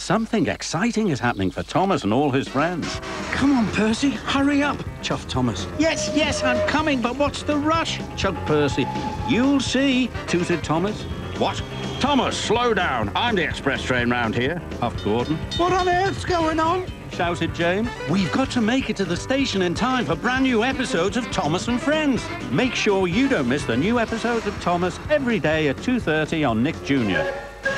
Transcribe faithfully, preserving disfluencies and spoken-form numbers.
Something exciting is happening for Thomas and all his friends. Come on, Percy, hurry up, chuffed Thomas. Yes, yes, I'm coming, but what's the rush? Chugged Percy. You'll see, tooted Thomas. What? Thomas, slow down. I'm the express train round here, puffed Gordon. What on earth's going on? Shouted James. We've got to make it to the station in time for brand new episodes of Thomas and Friends. Make sure you don't miss the new episodes of Thomas every day at two thirty on Nick Junior